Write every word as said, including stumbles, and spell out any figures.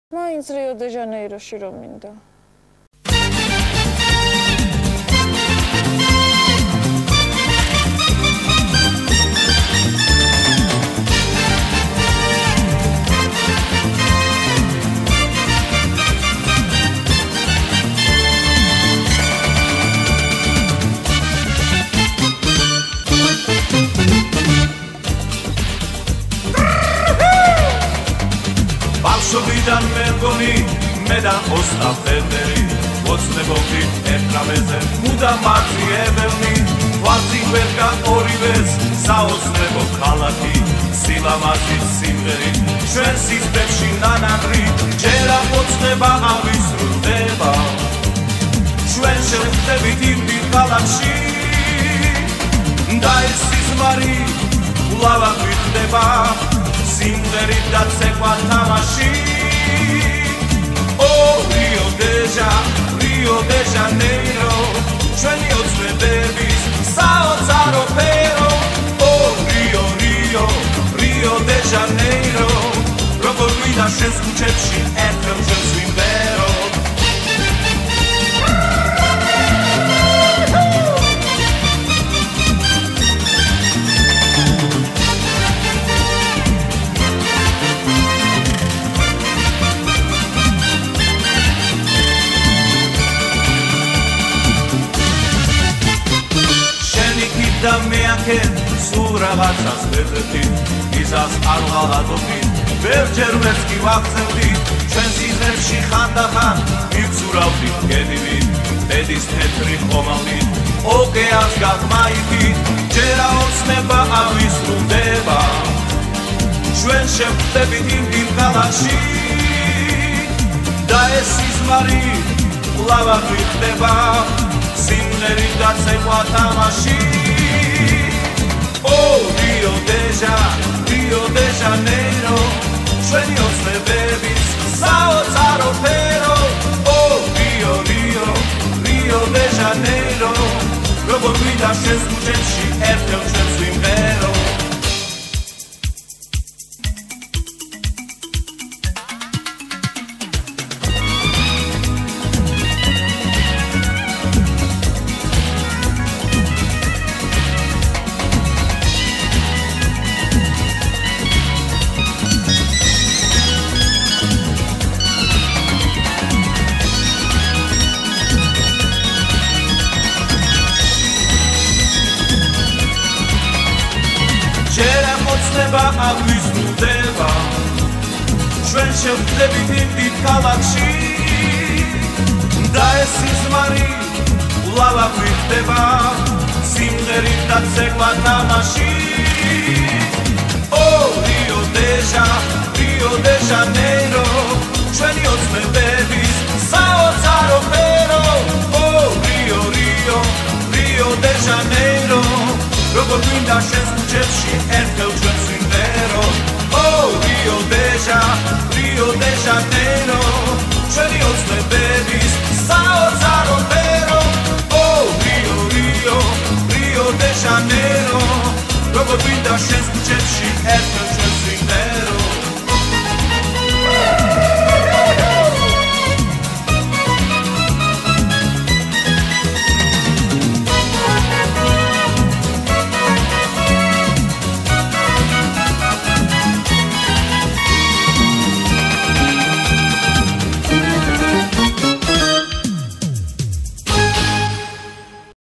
მაინც რიო დე ჟანეიროში რომ მინდა. ბავშვიდან მე მგონი მე და ოსტა ფერმერი ოცნებობდი ერთრამეზე მუდამ მართიებელნი ვარდი ვერგან ორივეს საოცნებო ქალაქი სილამაზის სიმღერით ჩვენ სისწრებში ნანადრი ჯერ ოცნება ავისრულდება ჩვენ შევხვდებით იმ დიდ ქალაქში და ეს სიზმარი ულავა გვიხდება სიმღერით და ცეკვა თამაში Oh Rio de Janeiro, Rio de Janeiro ჩვენი ოცნებების საოცარო ფერო Oh Rio Rio, Rio de Janeiro როგორ გვიდა შენს ქუჩებში ერთხელ ჩვენს ვიმბერო და მე აქეთ სულ რაღაცას ვეძებდი ისას არ ვღალატობდი ვერჯერ ვერც კი ვახცევდი ჩვენ სიზმრებში ხანდახან მივცურავდი გედივით დედის თეთრი ხომალდით ოკეანს გაღმაითით ჯერ ოცნება ავისრულდება ჩვენ შევხვდებით იმ დიდ ქალაქში და ეს სიზმარი ულავა გვიხდება სიმღერით და ცეკვა თამაში Oh Rio de Janeiro, Rio de Janeiro ჩვენი ოცნებების საოცარო ფერო Oh Rio Rio, Rio de Janeiro როგორ გვიდა შენს ქუჩებში ერთხელ ჩვენს ვიმღერო აგვისრულდება ჩვენ შევხვდებით იმ დიდ ქალაქში და ეს სიზმარი ულავა გვიხდება სიმღერით და ცეკვა თამაში Oh Rio de Janeiro, Rio de Janeiro ჩვენი ოცნებების საოცარო ფერო Oh Rio Rio, Rio de Janeiro როგორ გვინდა შენს ქუჩებში ერთხელ ჩვენს ვიმღერო Oh Rio de Janeiro, Rio de Janeiro ჩვენი ოცნებების საოცარო ფერო Oh Rio Rio, Rio de Janeiro როგორ გვინდა შენს ქუჩებში ერთხელ